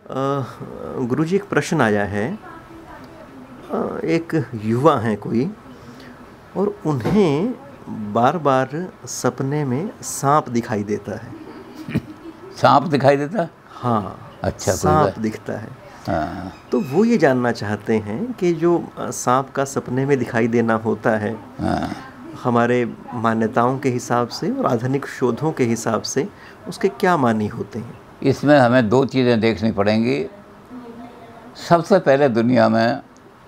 गुरुजी एक प्रश्न आया है। एक युवा हैं कोई और उन्हें बार-बार सपने में साँप दिखाई देता है। सांप दिखाई देता? हाँ, अच्छा, कोई साँप बात। दिखता है। हाँ तो वो ये जानना चाहते हैं कि जो साँप का सपने में दिखाई देना होता है, हाँ। हमारे मान्यताओं के हिसाब से और आधुनिक शोधों के हिसाब से उसके क्या मानी होते हैं? इसमें हमें दो चीज़ें देखनी पड़ेंगी। सबसे पहले दुनिया में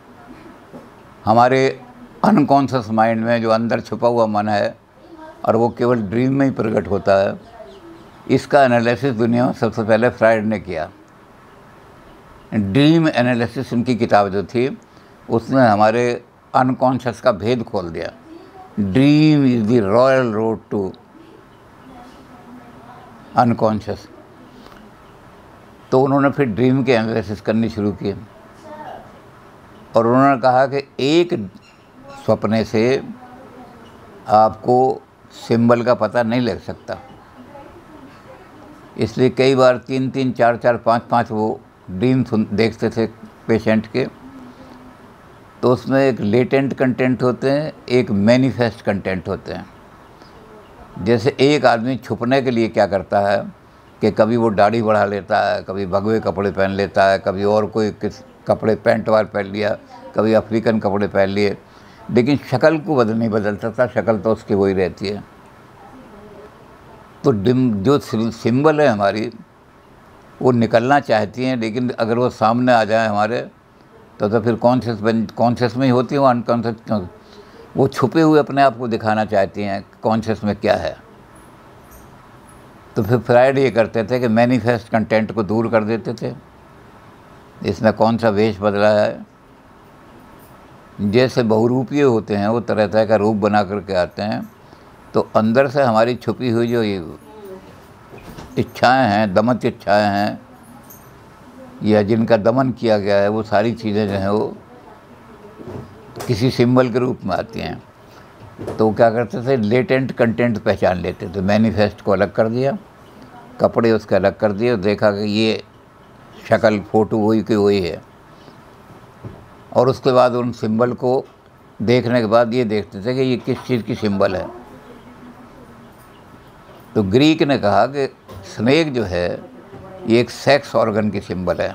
हमारे अनकॉन्शियस माइंड में जो अंदर छुपा हुआ मन है और वो केवल ड्रीम में ही प्रकट होता है, इसका एनालिसिस दुनिया में सबसे पहले फ्राइड ने किया। ड्रीम एनालिसिस उनकी किताब जो थी उसने हमारे अनकॉन्शियस का भेद खोल दिया। Dream is the royal road to unconscious. तो उन्होंने फिर ड्रीम के एनालिसिस करनी शुरू की और उन्होंने कहा कि एक सपने से आपको सिंबल का पता नहीं लग सकता, इसलिए कई बार 3-3, 4-4, 5-5 वो ड्रीम देखते थे पेशेंट के। तो उसमें एक लेटेंट कंटेंट होते हैं, एक मैनिफेस्ट कंटेंट होते हैं। जैसे एक आदमी छुपने के लिए क्या करता है कि कभी वो दाढ़ी बढ़ा लेता है, कभी भगवे कपड़े पहन लेता है, कभी और कोई किस कपड़े पैंट वार पहन लिया, कभी अफ्रीकन कपड़े पहन लिए, लेकिन शक्ल को नहीं बदल सकता, शक्ल तो उसकी वही रहती है। तो जो सिंबल है हमारी वो निकलना चाहती हैं, लेकिन अगर वो सामने आ जाए हमारे तो फिर कॉन्शियस में ही होती है, वो अनकॉन्शियस वो छुपे हुए अपने आप को दिखाना चाहती हैं कॉन्शियस में क्या है। तो फिर फ्राइड ये करते थे कि मैनिफेस्ट कंटेंट को दूर कर देते थे। इसमें कौन सा वेश बदला है, जैसे बहुरूपीय होते हैं वो तरह तरह का रूप बना करके आते हैं, तो अंदर से हमारी छुपी हुई जो ये इच्छाएं हैं, दमन इच्छाएं हैं या जिनका दमन किया गया है, वो सारी चीज़ें जो हैं वो किसी सिंबल के रूप में आती हैं। तो क्या करते थे, लेटेंट कंटेंट पहचान लेते थे। मैनिफेस्ट को अलग कर दिया, कपड़े उसके अलग कर दिए और देखा कि ये शक्ल फ़ोटो वही की वही है। और उसके बाद उन सिंबल को देखने के बाद ये देखते थे कि ये किस चीज़ की सिंबल है। तो ग्रीक ने कहा कि स्नेक जो है ये एक सेक्स ऑर्गन की सिंबल है।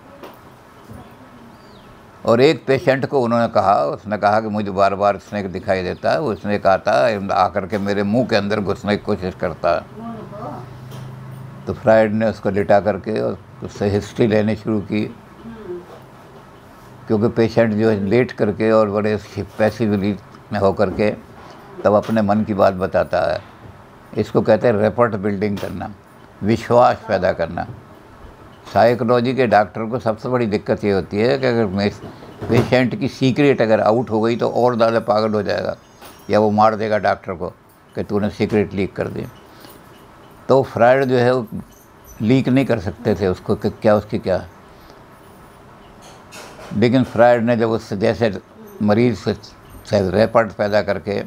और एक पेशेंट को उन्होंने कहा, उसने कहा कि मुझे बार बार स्नेक दिखाई देता है, वो स्नेक आता है आकर के मेरे मुंह के अंदर घुसने की कोशिश करता है। तो फ्राइड ने उसको लिटा करके और उससे हिस्ट्री लेनी शुरू की, क्योंकि पेशेंट जो है लेट करके और बड़े पैसिवली में होकर के तब अपने मन की बात बताता है। इसको कहते हैं रेपर्ट बिल्डिंग करना, विश्वास पैदा करना। साइकोलॉजी के डॉक्टर को सबसे बड़ी दिक्कत ये होती है कि अगर पेशेंट की सीक्रेट अगर आउट हो गई तो और ज़्यादा पागल हो जाएगा या वो मार देगा डॉक्टर को कि तूने सीक्रेट लीक कर दी। तो फ्राइड जो है वो लीक नहीं कर सकते थे उसको कि क्या उसकी क्या है। लेकिन फ्राइड ने जब उससे जैसे मरीज़ से रेपर्ट पैदा करके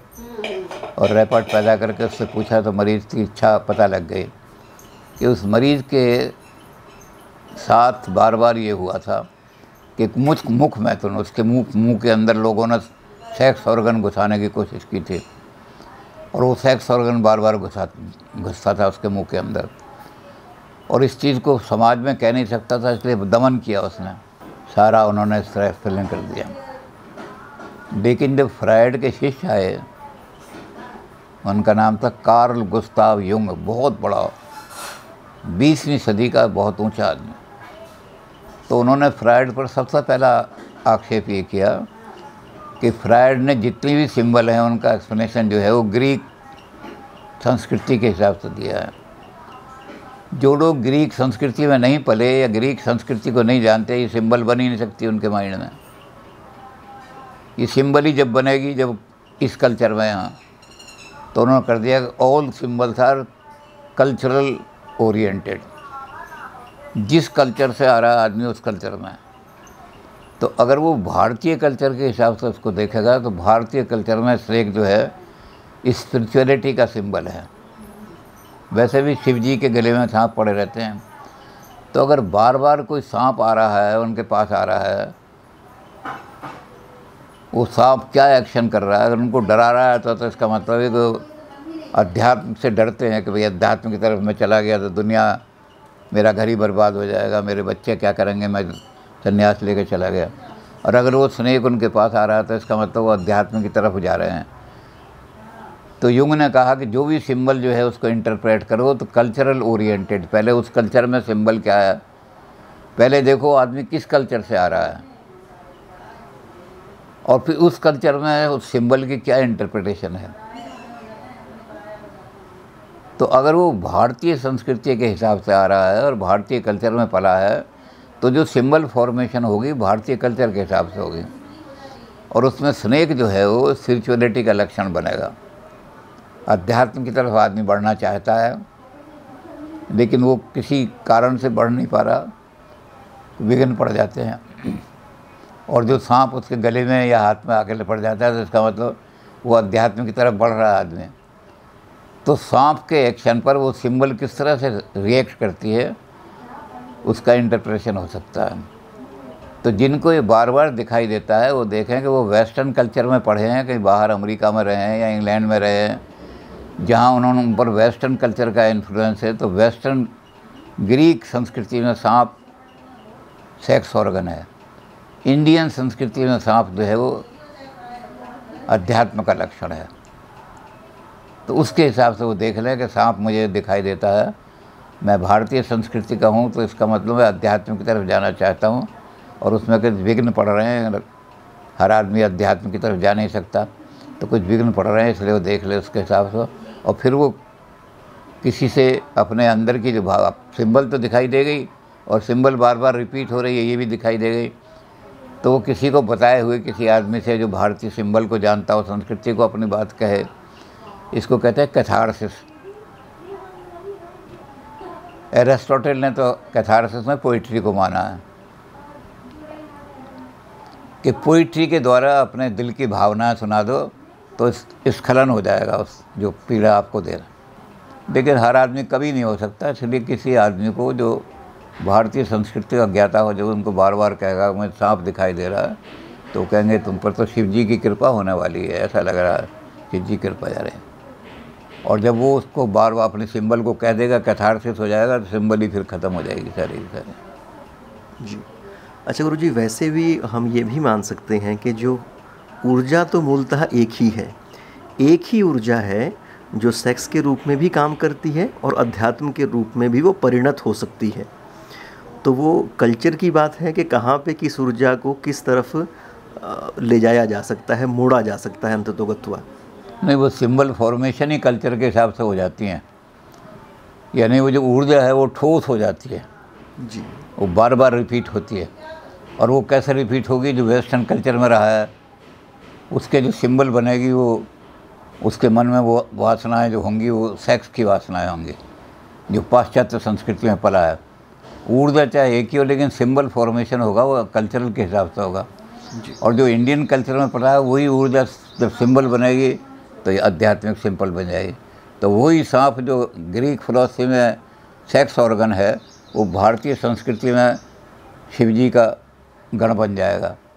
उससे पूछा तो मरीज़ की इच्छा पता लग गई कि उस मरीज़ के साथ बार बार ये हुआ था कि मुख में तो उसके मुंह के अंदर लोगों ने सेक्स ऑर्गन घुसाने की कोशिश की थी और वो सेक्स ऑर्गन बार बार घुसता था उसके मुंह के अंदर। और इस चीज़ को समाज में कह नहीं सकता था, इसलिए दमन किया उसने, सारा उन्होंने इस तरह फिल्म कर दिया। लेकिन जब फ्राइड के शिष्य आए, उनका नाम था कार्ल गुस्ताव युंग, बहुत बड़ा 20वीं सदी का बहुत ऊंचा आदमी। तो उन्होंने फ्राइड पर सबसे पहला आक्षेप ये किया कि फ्राइड ने जितनी भी सिंबल हैं उनका एक्सप्लेनेशन जो है वो ग्रीक संस्कृति के हिसाब से दिया है। जो लोग ग्रीक संस्कृति में नहीं पले या ग्रीक संस्कृति को नहीं जानते, ये सिंबल बन ही नहीं सकती उनके माइंड में। ये सिंबल ही जब बनेगी जब इस कल्चर में यहाँ, तो उन्होंने कर दिया कि all symbols are cultural oriented. जिस कल्चर से आ रहा है आदमी उस कल्चर में, तो अगर वो भारतीय कल्चर के हिसाब से उसको देखेगा तो भारतीय कल्चर में स्नेक जो है स्पिरिचुअलिटी का सिंबल है। वैसे भी शिव जी के गले में सांप पड़े रहते हैं, तो अगर बार बार कोई सांप आ रहा है, उनके पास आ रहा है, वो सांप क्या एक्शन कर रहा है, अगर उनको डरा रहा है तो इसका मतलब है कि अध्यात्म से डरते हैं कि भाई अध्यात्म की तरफ मैं चला गया तो दुनिया, मेरा घर ही बर्बाद हो जाएगा, मेरे बच्चे क्या करेंगे, मैं संन्यास लेकर चला गया। और अगर वो स्नेक उनके पास आ रहा है तो इसका मतलब वो अध्यात्म की तरफ जा रहे हैं। तो युंग ने कहा कि जो भी सिंबल जो है उसको इंटरप्रेट करो तो कल्चरल ओरिएंटेड, पहले उस कल्चर में सिंबल क्या है, पहले देखो आदमी किस कल्चर से आ रहा है, और फिर उस कल्चर में उस सिंबल की क्या इंटरप्रिटेशन है। तो अगर वो भारतीय संस्कृति के हिसाब से आ रहा है और भारतीय कल्चर में पला है, तो जो सिंबल फॉर्मेशन होगी भारतीय कल्चर के हिसाब से होगी, और उसमें स्नेक जो है वो स्पिरिचुअलिटी का लक्षण बनेगा। अध्यात्म की तरफ आदमी बढ़ना चाहता है, लेकिन वो किसी कारण से बढ़ नहीं पा रहा, विघ्न पड़ जाते हैं, और जो सांप उसके गले में या हाथ में आके पड़ जाता है तो इसका मतलब वो अध्यात्म की तरफ बढ़ रहा है आदमी। तो सांप के एक्शन पर वो सिंबल किस तरह से रिएक्ट करती है, उसका इंटरप्रेशन हो सकता है। तो जिनको ये बार बार दिखाई देता है वो देखें कि वो वेस्टर्न कल्चर में पढ़े हैं, कहीं बाहर अमेरिका में रहे हैं या इंग्लैंड में रहे हैं, जहाँ उन्होंने उन पर वेस्टर्न कल्चर का इन्फ्लुएंस है। तो वेस्टर्न ग्रीक संस्कृति में सांप सेक्स ऑर्गन है, इंडियन संस्कृति में सांप जो है वो अध्यात्म का लक्षण है। तो उसके हिसाब से वो देख लें कि सांप मुझे दिखाई देता है, मैं भारतीय संस्कृति का हूँ, तो इसका मतलब मैं अध्यात्म की तरफ जाना चाहता हूँ, और उसमें कुछ विघ्न पड़ रहे हैं, हर आदमी अध्यात्म की तरफ जा नहीं सकता, तो कुछ विघ्न पड़ रहे हैं, इसलिए वो देख ले उसके हिसाब से। और फिर वो किसी से अपने अंदर की जो भाव, सिंबल तो दिखाई दे गई और सिंबल बार बार रिपीट हो रही है, ये भी दिखाई दे गई, तो वो किसी को बताए हुए किसी आदमी से जो भारतीय सिंबल को जानता हो, संस्कृति को अपनी बात कहे, इसको कहते हैं कैथारसिस। एरिस्टोटल ने तो कैथारसिस में पोइट्री को माना है कि पोइट्री के द्वारा अपने दिल की भावना सुना दो तो स्खलन हो जाएगा उस जो पीड़ा आपको दे रहा। लेकिन हर आदमी कभी नहीं हो सकता, इसलिए किसी आदमी को जो भारतीय संस्कृति का ज्ञाता हो, जो उनको बार बार कहेगा मुझे सांप दिखाई दे रहा है, तो कहेंगे तुम पर तो शिव जी की कृपा होने वाली है, ऐसा लग रहा है शिव जी कृपा जा रहे हैं। और जब वो उसको बार बार अपने सिंबल को कह देगा, कैथारसिस हो जाएगा, तो सिंबल ही फिर ख़त्म हो जाएगी सारी सारी। जी अच्छा गुरु जी, वैसे भी हम ये भी मान सकते हैं कि जो ऊर्जा तो मूलतः एक ही है, एक ही ऊर्जा है जो सेक्स के रूप में भी काम करती है और अध्यात्म के रूप में भी वो परिणत हो सकती है। तो वो कल्चर की बात है कि कहाँ पे किस ऊर्जा को किस तरफ ले जाया जा सकता है, मोड़ा जा सकता है अंततोगत्वा। नहीं, वो सिंबल फॉर्मेशन ही कल्चर के हिसाब से हो जाती हैं, यानी वो जो ऊर्जा है वो ठोस हो जाती है जी, वो बार बार रिपीट होती है। और वो कैसे रिपीट होगी, जो वेस्टर्न कल्चर में रहा है उसके जो सिंबल बनेगी, वो उसके मन में वो वासनाएं जो होंगी वो सेक्स की वासनाएं होंगी, जो पाश्चात्य संस्कृति में पला है। ऊर्जा चाहे एक ही हो, लेकिन सिंबल फॉर्मेशन होगा वो कल्चरल के हिसाब से होगा। और जो इंडियन कल्चर में पला है वही ऊर्जा जब सिंबल बनेगी तो ये आध्यात्मिक सिंबल बन जाएगी। तो वही सांप जो ग्रीक फिलॉसफी में सेक्स ऑर्गन है, वो भारतीय संस्कृति में शिवजी का गण बन जाएगा।